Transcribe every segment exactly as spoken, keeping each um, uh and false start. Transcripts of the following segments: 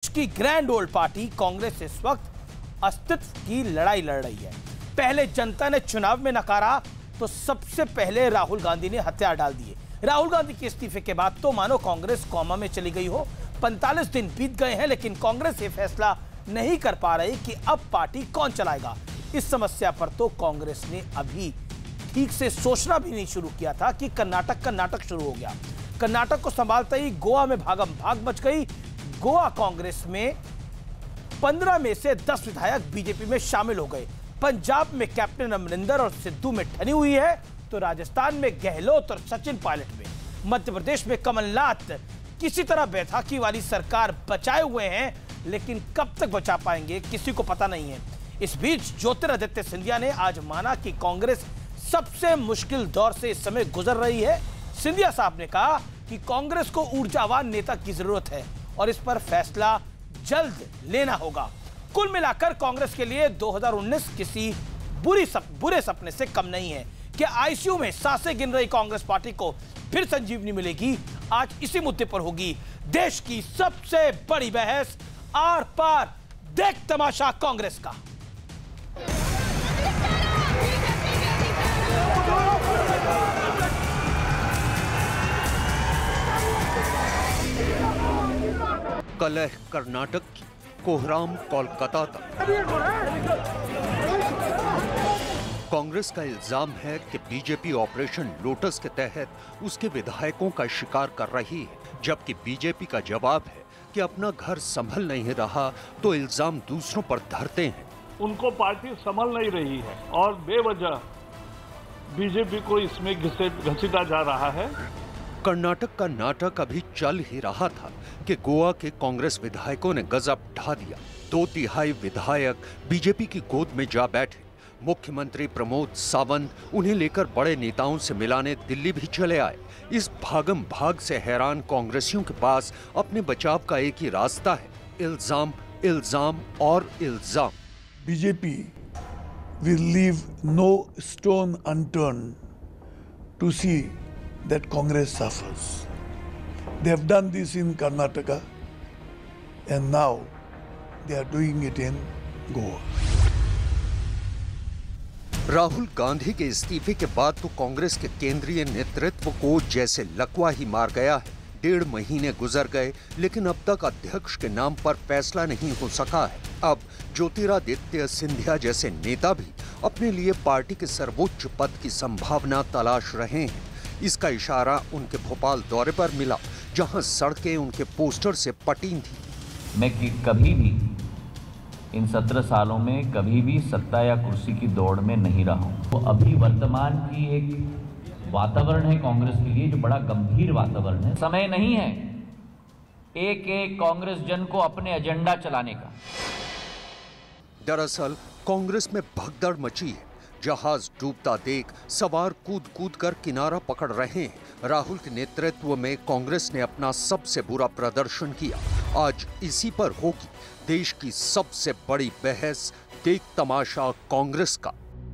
की grand old party Congress इस वक्त अस्तित्व की लड़ाई लड़ रही है। पहले जनता ने चुनाव में नकारा तो सबसे पहले राहुल गांधी ने हथियार डाल दिए। राहुल गांधी के इस्तीफे के बाद तो मानो कांग्रेस कोमा में चली गई हो। पैंतालीस दिन बीत गए हैं लेकिन कांग्रेस ये फैसला नहीं कर पा रही कि अब पार्टी कौन चलाएगा। इस समस्या पर तो कांग्रेस ने अभी ठीक से सोचना भी नहीं शुरू किया था कि कर्नाटक का नाटक शुरू हो गया। कर्नाटक को संभालते ही गोवा में भागम भाग मच गई। गोवा कांग्रेस में पंद्रह में से दस विधायक बीजेपी में शामिल हो गए। पंजाब में कैप्टन अमरिंदर और सिद्धू में ठनी हुई है तो राजस्थान में गहलोत और सचिन पायलट में, मध्य प्रदेश में कमलनाथ किसी तरह बैठकी वाली सरकार बचाए हुए हैं, लेकिन कब तक बचा पाएंगे किसी को पता नहीं है। इस बीच ज्योतिरादित्य सिंधिया ने आज माना कि कांग्रेस सबसे मुश्किल दौर से इस समय गुजर रही है। सिंधिया साहब ने कहा कि कांग्रेस को ऊर्जावान नेता की जरूरत है और इस पर फैसला जल्द लेना होगा। कुल मिलाकर कांग्रेस के लिए दो हज़ार उन्नीस किसी बुरी सप, बुरे सपने से कम नहीं है कि आईसीयू में सांसें गिन रही कांग्रेस पार्टी को फिर संजीवनी मिलेगी। आज इसी मुद्दे पर होगी देश की सबसे बड़ी बहस। आर पार देख तमाशा कांग्रेस का। कलह कर्नाटक की, कोहराम कोलकाता तक। कांग्रेस का इल्जाम है कि बीजेपी ऑपरेशन लोटस के तहत उसके विधायकों का शिकार कर रही है, जबकि बीजेपी का जवाब है कि अपना घर संभल नहीं रहा तो इल्जाम दूसरों पर धरते हैं। उनको पार्टी संभल नहीं रही है और बेवजह बीजेपी को इसमें घसीटा जा रहा है। कर्नाटक का नाटक अभी चल ही रहा था कि गोवा के कांग्रेस विधायकों ने गजब ढा दिया। दो तिहाई विधायक बीजेपी की गोद में जा बैठे। मुख्यमंत्री प्रमोद सावंत उन्हें लेकर बड़े नेताओं से मिलाने दिल्ली भी चले आए। इस भागम भाग से हैरान कांग्रेसियों के पास अपने बचाव का एक ही रास्ता है, इल्जाम, इल्जाम और इल्जाम। BJP will leave no stone unturned to see that Congress suffers. They have done this in Karnataka and now they are doing it in Goa. Rahul Gandhi के इस्तीफे के बाद तो कांग्रेस के केंद्रीय नेतृत्व को जैसे लकवा ही मार गया है। डेढ़ महीने गुजर गए लेकिन अब तक अध्यक्ष के नाम पर फैसला नहीं हो सका है। अब ज्योतिरादित्य सिंधिया जैसे नेता भी अपने लिए पार्टी के सर्वोच्च पद की संभावना तलाश रहे हैं। इसका इशारा उनके भोपाल दौरे पर मिला, जहां सड़कें उनके पोस्टर से पटी थी। मैं कि कभी भी इन सत्रह सालों में कभी भी सत्ता या कुर्सी की दौड़ में नहीं रहा हूं। तो अभी वर्तमान की एक वातावरण है कांग्रेस के लिए जो बड़ा गंभीर वातावरण है। समय नहीं है एक एक कांग्रेस जन को अपने एजेंडा चलाने का। दरअसल कांग्रेस में भगदड़ मची है। जहाज डूबता देख सवार कूद कूद कर किनारा पकड़ रहे हैं। राहुल के नेतृत्व में कांग्रेस ने अपना सबसे बुरा प्रदर्शन किया। आज इसी पर होगी देश की सबसे बड़ी बहस, देख तमाशा कांग्रेस का।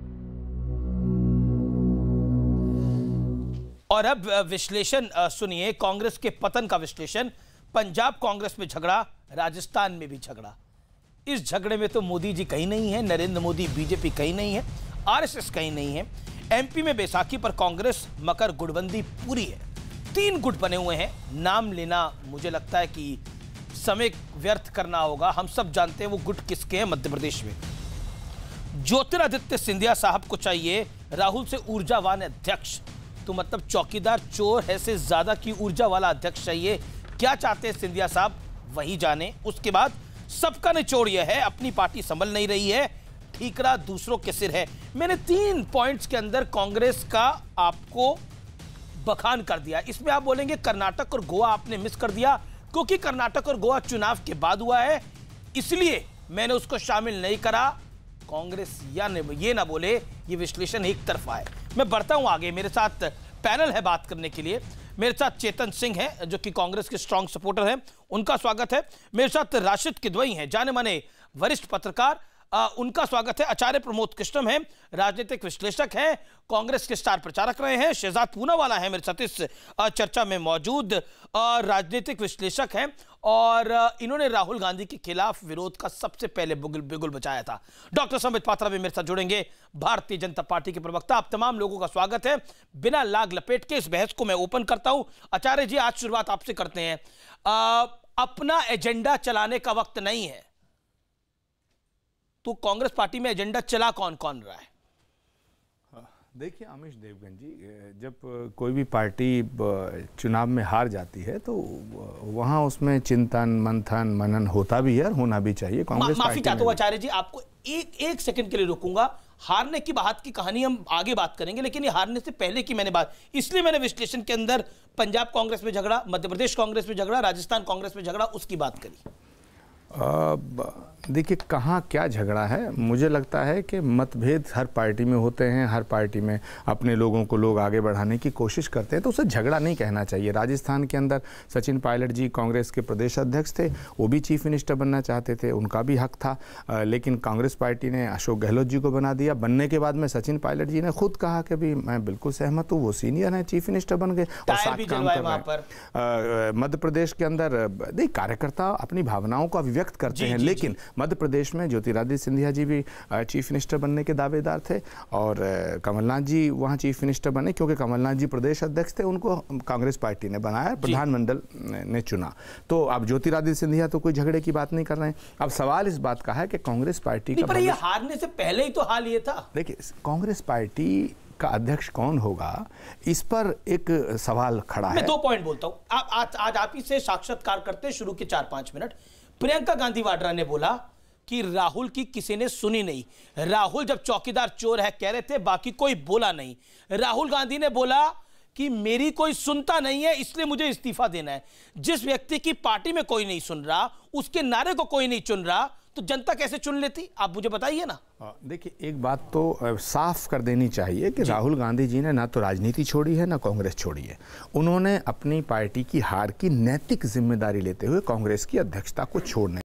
और अब विश्लेषण सुनिए, कांग्रेस के पतन का विश्लेषण। पंजाब कांग्रेस में झगड़ा, राजस्थान में भी झगड़ा। इस झगड़े में तो मोदी जी कहीं नहीं है, नरेंद्र मोदी बीजेपी कहीं नहीं है, आरएसएस कहीं नहीं है। एमपी में बैसाखी पर कांग्रेस मकर गुटबंदी पूरी है। तीन गुट बने हुए हैं। नाम लेना मुझे लगता है कि समय व्यर्थ करना होगा। हम सब जानते हैं वो गुट किसके हैं मध्य प्रदेश में। ज्योतिरादित्य सिंधिया साहब को चाहिए राहुल से ऊर्जावान अध्यक्ष, तो मतलब चौकीदार चोर है से ज्यादा की ऊर्जा वाला अध्यक्ष चाहिए। क्या चाहते हैं सिंधिया साहब वही जाने। उसके बाद सबका निचोड़ यह है, अपनी पार्टी संभल नहीं रही है, ठीकरा दूसरों के सिर है। मैंने तीन पॉइंट्स के अंदर कांग्रेस का आपको बखान कर दिया। इसमें आप बोलेंगे कर्नाटक और गोवा आपने मिस कर दिया, क्योंकि कर्नाटक और गोवा चुनाव के बाद हुआ है, इसलिए मैंने उसको शामिल नहीं करा। कांग्रेस या ये ना बोले ये विश्लेषण एक तरफा है। मैं बढ़ता हूं आगे। मेरे साथ पैनल है बात करने के लिए। मेरे साथ चेतन सिंह हैं जो कि कांग्रेस के स्ट्रांग सपोर्टर हैं, उनका स्वागत है। मेरे साथ राशिद किदवई हैं, जाने माने वरिष्ठ पत्रकार, आ, उनका स्वागत है। आचार्य प्रमोद कृष्णम हैं, राजनीतिक विश्लेषक हैं, कांग्रेस के स्टार प्रचारक रहे हैं। शहजाद पूनावाला है मेरे साथ इस चर्चा में मौजूद, और राजनीतिक विश्लेषक हैं और इन्होंने राहुल गांधी के खिलाफ विरोध का सबसे पहले बिगुल बिगुल बचाया था। डॉक्टर संबित पात्रा भी मेरे साथ जुड़ेंगे, भारतीय जनता पार्टी के प्रवक्ता। आप तमाम लोगों का स्वागत है। बिना लाग लपेट के इस बहस को मैं ओपन करता हूं। आचार्य जी, आज शुरुआत आपसे करते हैं। आ, अपना एजेंडा चलाने का वक्त नहीं है, तो कांग्रेस पार्टी में एजेंडा चला कौन कौन रहा है? देखिए आमिष देवगन जी, जब कोई भी पार्टी चुनाव में हार जाती है तो वहाँ उसमें चिंतन मंथन मनन होता भी है और होना भी चाहिए। कांग्रेस मा, माफी चाहता हूँ आचार्य जी, आपको एक एक सेकंड के लिए रोकूंगा। हारने की बात की कहानी हम आगे बात करेंगे, लेकिन ये हारने से पहले की मैंने बात, इसलिए मैंने विश्लेषण के अंदर पंजाब कांग्रेस में झगड़ा, मध्य प्रदेश कांग्रेस में झगड़ा, राजस्थान कांग्रेस में झगड़ा, उसकी बात करी। देखिए कहाँ क्या झगड़ा है, मुझे लगता है कि मतभेद हर पार्टी में होते हैं, हर पार्टी में अपने लोगों को लोग आगे बढ़ाने की कोशिश करते हैं, तो उसे झगड़ा नहीं कहना चाहिए। राजस्थान के अंदर सचिन पायलट जी कांग्रेस के प्रदेश अध्यक्ष थे, वो भी चीफ मिनिस्टर बनना चाहते थे, उनका भी हक था, लेकिन कांग्रेस पार्टी ने अशोक गहलोत जी को बना दिया। बनने के बाद में सचिन पायलट जी ने खुद कहा कि भी मैं बिल्कुल सहमत हूँ, वो सीनियर हैं, चीफ मिनिस्टर बन गए और साथ काम कर रहे हैं। मध्य प्रदेश के अंदर देख कार्यकर्ता अपनी भावनाओं को अभिव्यक्त करते हैं, लेकिन मध्य प्रदेश में ज्योतिरादित्य सिंधिया जी भी चीफ मिनिस्टर बनने के दावेदार थे और कमलनाथ जी वहां चीफ मिनिस्टर बने क्योंकि कमलनाथ जी प्रदेश अध्यक्ष थे, उनको कांग्रेस पार्टी ने बनाया, प्रधानमंडल ने चुना। तो अब ज्योतिरादित्य सिंधिया तो कोई झगड़े की बात नहीं कर रहे हैं। अब सवाल इस बात का है कि कांग्रेस पार्टी का, पर ये हारने से पहले ही तो हाल ये था। देखिए कांग्रेस पार्टी का अध्यक्ष कौन होगा, इस पर एक सवाल खड़ा है। मैं दो पॉइंट बोलता हूं। आप आज आज आप ही से साक्षात्कार करते शुरू के चार पांच मिनट। प्रियंका गांधी वाड्रा ने बोला कि राहुल की किसी ने सुनी नहीं। राहुल जब चौकीदार चोर है कह रहे थे, बाकी कोई बोला नहीं। राहुल गांधी ने बोला कि मेरी कोई सुनता नहीं है, इसलिए मुझे इस्तीफा देना है। जिस व्यक्ति की पार्टी में कोई नहीं सुन रहा, उसके नारे को कोई नहीं चुन रहा, तो जनता कैसे चुन लेती? आप मुझे बताइए ना। देखिए एक बात तो साफ कर देनी चाहिए कि राहुल गांधी जी ने ना तो राजनीति छोड़ी है ना कांग्रेस छोड़ी है। उन्होंने अपनी पार्टी की हार की नैतिक जिम्मेदारी लेते हुए कांग्रेस की अध्यक्षता को छोड़ने